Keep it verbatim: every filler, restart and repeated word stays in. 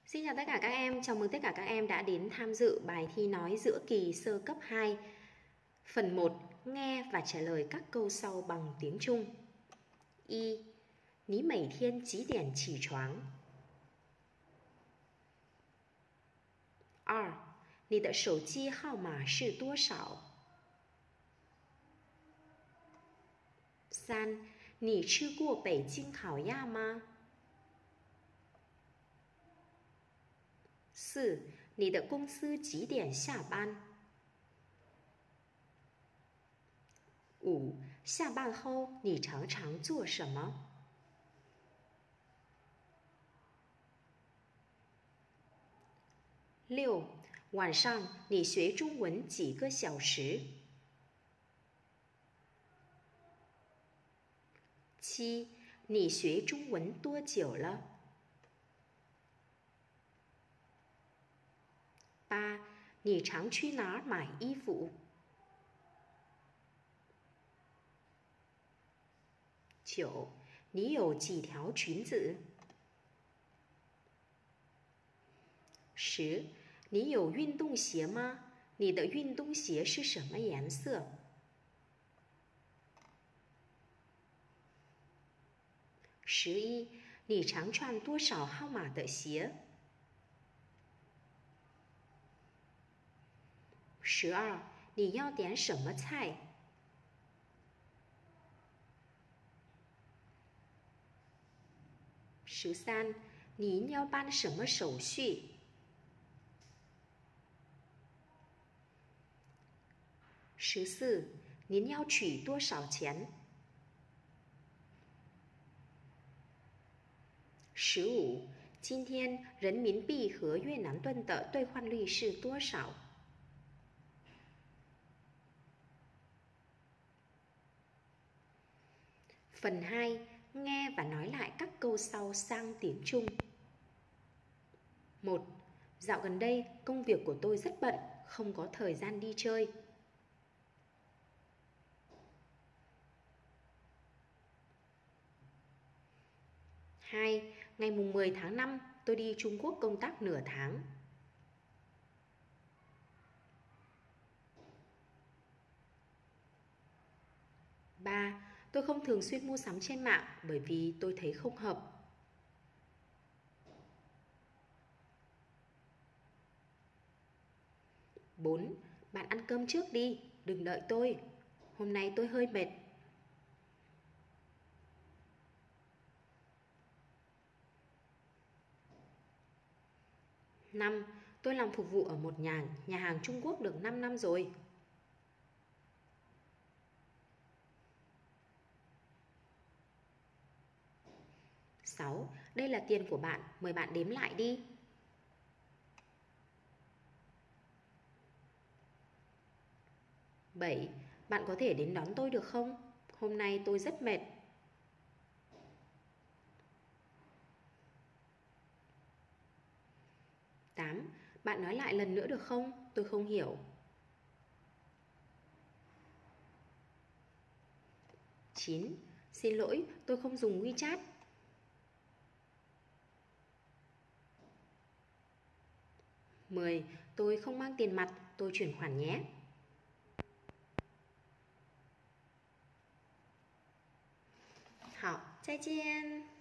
Xin chào tất cả các em, chào mừng tất cả các em đã đến tham dự bài thi nói giữa kỳ sơ cấp hai. Phần một, nghe và trả lời các câu sau bằng tiếng Trung. Y. 你每天几点起床？ 二. 你的手机号码是多少？ 三. 你吃过北京烤鸭吗？ 四. 你的公司几点下班？ 五. 下班后你常常做什么？ 六. 晚上你学中文几个小时？ 七. 你学中文多久了？ 八. 你常去哪儿买衣服？ 九. 你有几条裙子？ 十. 你有运动鞋吗？你的运动鞋是什么颜色？ 十一. 你常穿多少号码的鞋？ 十二. 你要点什么菜？ 十三. 您要办什么手续？ 十四. 您要取多少钱？ 十五. 今天人民币和越南盾的兑换率是多少？ Phần hai. Nghe và nói lại các câu sau sang tiếng Trung. Một. Dạo gần đây, công việc của tôi rất bận, không có thời gian đi chơi. Hai. Ngày mùng mười tháng năm, tôi đi Trung Quốc công tác nửa tháng. Ba. Tôi không thường xuyên mua sắm trên mạng bởi vì tôi thấy không hợp. Bốn. Bạn ăn cơm trước đi, đừng đợi tôi. Hôm nay tôi hơi mệt. Năm. Tôi làm phục vụ ở một nhà, nhà hàng Trung Quốc được năm năm rồi. Sáu. Đây là tiền của bạn, mời bạn đếm lại đi. Bảy. Bạn có thể đến đón tôi được không? Hôm nay tôi rất mệt. Tám. Bạn nói lại lần nữa được không? Tôi không hiểu. Chín. Xin lỗi, tôi không dùng WeChat. Mười. Tôi không mang tiền mặt, tôi chuyển khoản nhé. Hảo, 再见。